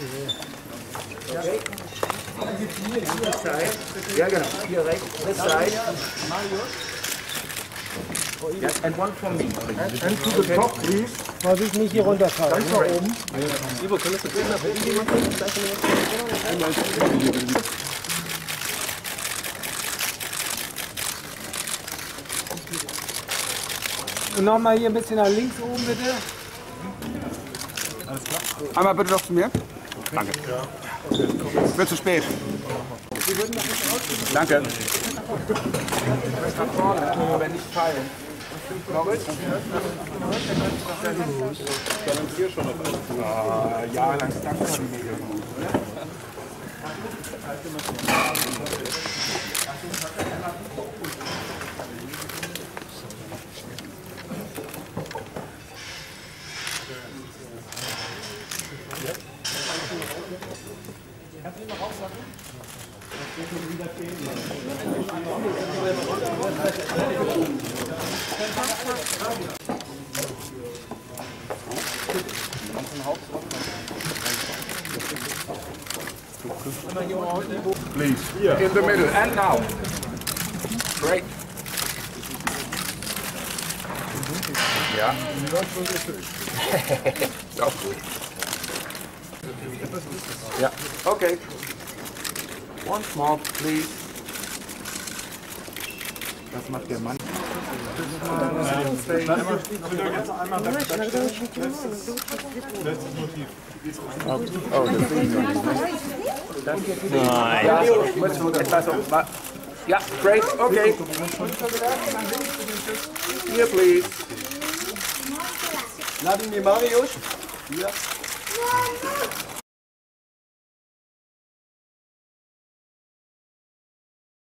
Ja, genau. Hier rechts, this side. Yes, and one from me. And to the top, please. Vorsicht, nicht hier runterfallen. Ganz nach oben. Ivo, könntest du das nach hinten machen? Und nochmal hier ein bisschen nach links oben, bitte. Alles klar. Einmal bitte noch zu mir. Danke. Es wird zu spät. Danke. Aber nicht fallen. Ja, lang stand schon mega gut, oder? Please. In the middle, and now. Great. Ja. Ist auch gut. Ja, okay. One more, please. Was macht der Mann? Oh, das sehe ich noch nicht. Nein. Ja, great, okay. Here, please. Vladimir Mariusz. Hier.